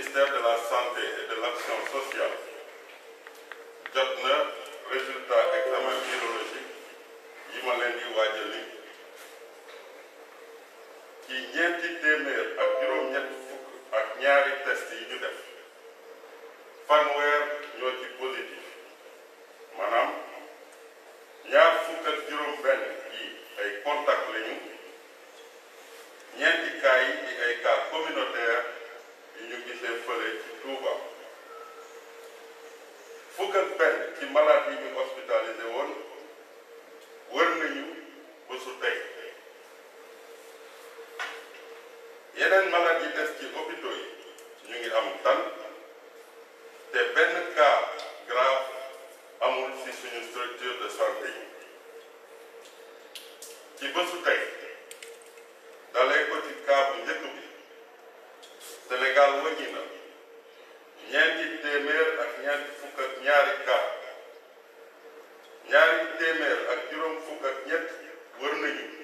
ministère de la santé et de l'action sociale jot na résultat examen virologique yi ma leen di waaj a lim ci ñeenti téeméer ak juróom-ñett fukk ak ñaari test yi ñu def fanweer ñoo ci positif maanaam ñaar fukk ak juróom-benn yi ay contact lañu ñeenti cas yi di ay cas communautaire yi ñu gisee fële ci Touba fukk ak benn ci malade yi ñu hospitalisé woon wër nañu bésu tey yeneen malade yi des ci hôpitaux yi ñu ngi am tan te benn cas grave amul ci suñu structure de santé yi ci bésu tey dalee ko ci cas bu njëkk bi Sénégal wàññi na ñeenti téeméer ak ñeenti fukk ak ñaari cas ñaari téeméer ak juróom fukk ak ñett wër nañu